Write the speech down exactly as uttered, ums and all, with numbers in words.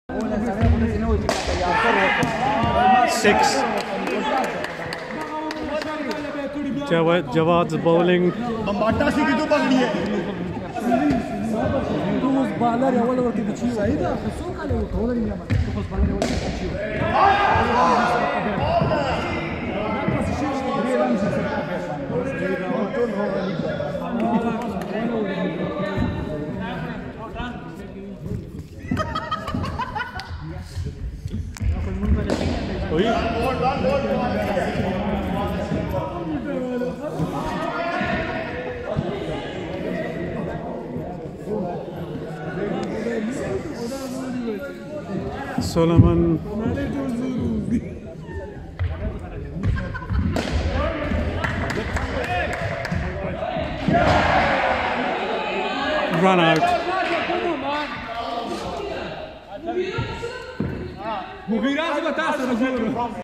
Six. Jawad, Jawad's bowling. बम्बाटा सी की तो पकड़ी है तो उस बालर अवल और के बच्ची सही था खुशो का ले उठो नहीं मत तो उस बालर अवल के बच्ची Oi. Solomon. Run out. Mughira se bata